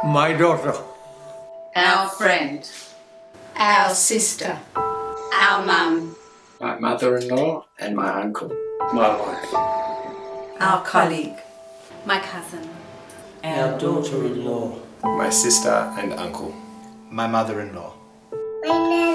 My daughter. Our friend. Our sister. Our mum. My mother-in-law and my uncle. My wife. Our colleague. My cousin. Our daughter-in-law. My sister and uncle. My mother-in-law. My